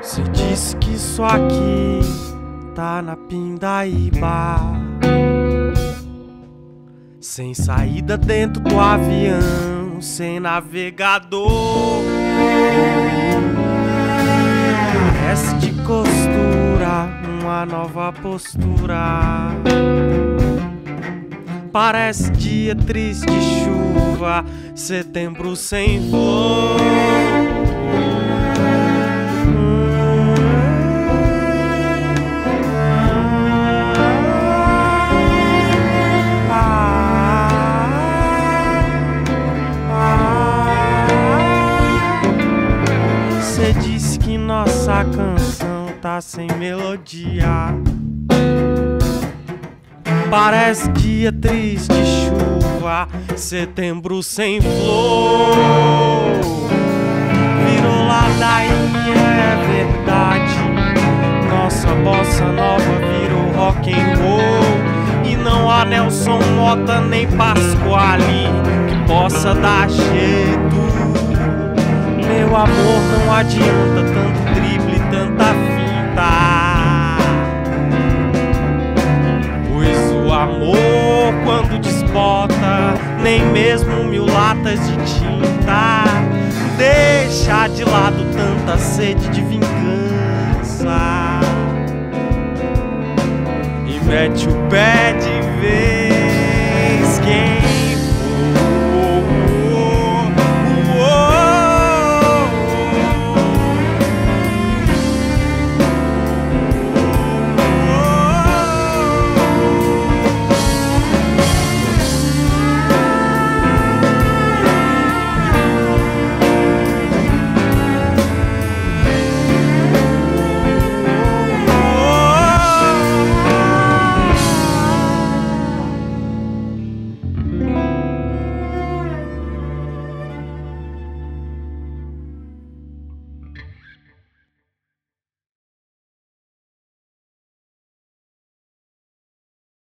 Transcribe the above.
Cê disse que isso aqui tá na Pindaíba, sem saída dentro do avião, sem navegador. Parece de costura uma nova postura. Parece dia triste de chuva, setembro sem flor. Cê disse que nossa canção tá sem melodia. Parece dia triste de chuva, setembro sem flor. Virou ladainha, é verdade. Nossa bossa nova virou rock and roll. E não há Nelson Mota nem Pasquale que possa dar jeito. Meu amor, não adianta tanto drible, tanta finta. O amor, quando desbota, nem mesmo 1000 latas de tinta deixa de lado tanta sede de vingança e mete o pé de vez. Quem